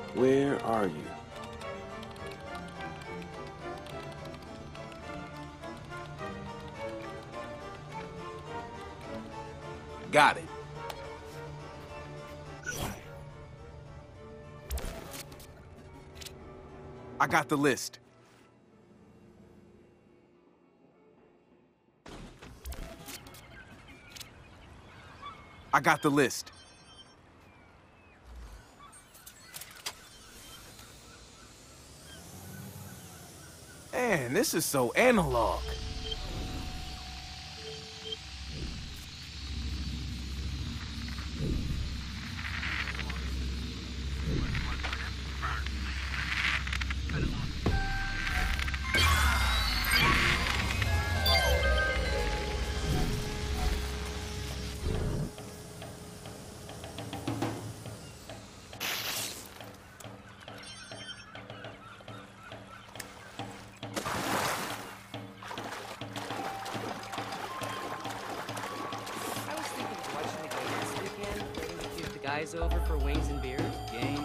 Where are you? Got it. I got the list. I got the list. Man, this is so analog. Guys over for wings and beers? Game.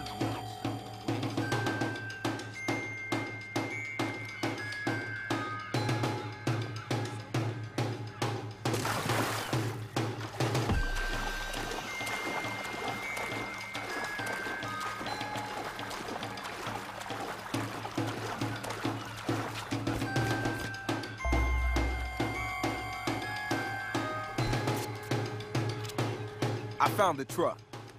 I found the truck.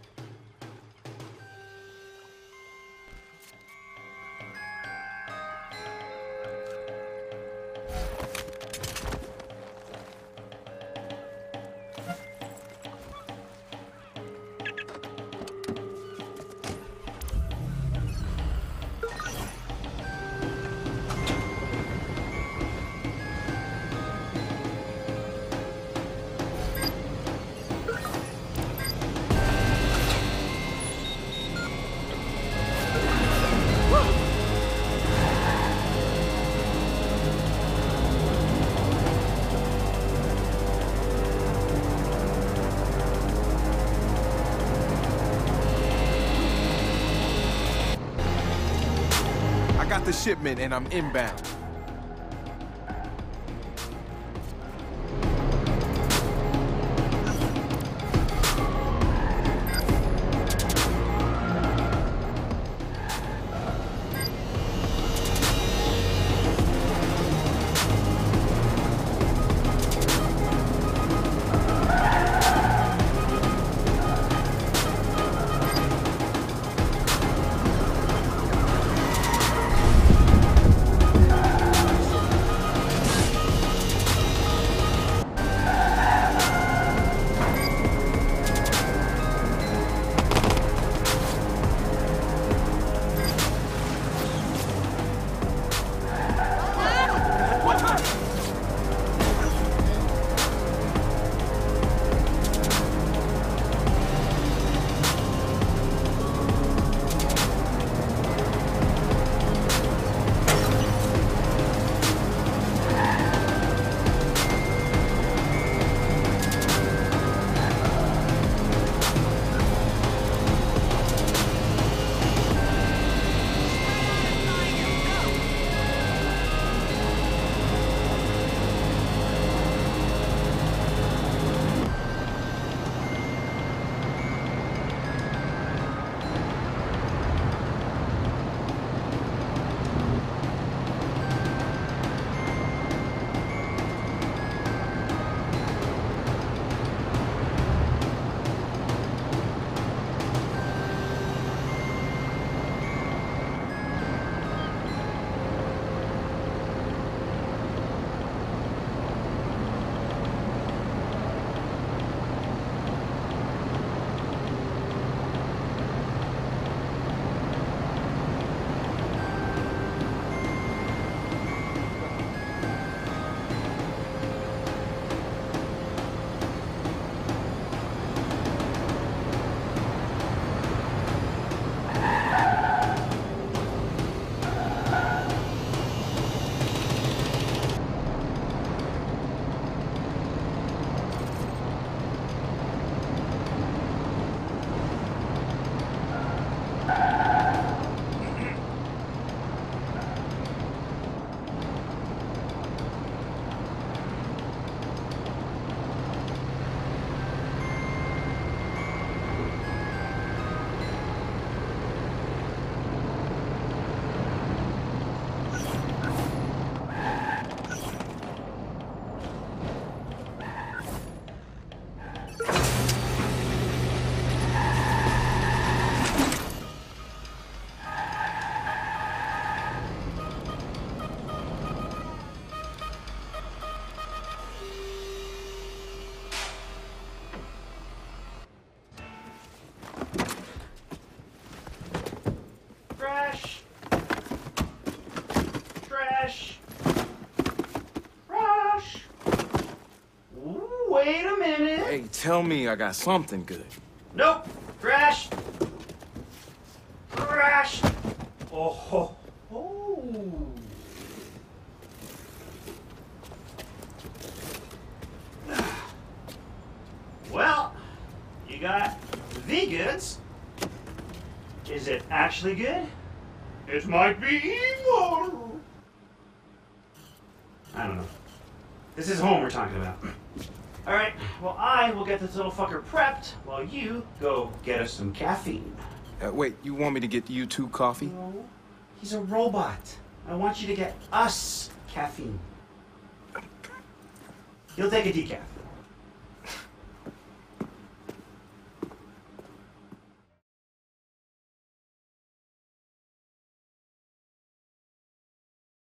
I got the shipment and I'm inbound. tell me I got something good. Nope. Crash. Crash. Oh ho ho. Well, you got the goods. Is it actually good? It might be evil. I don't know. This is home we're talking about. Alright, well I will get this little fucker prepped while you go get us some caffeine. Wait, you want me to get you two coffee? No, he's a robot. I want you to get us caffeine. He'll take a decaf.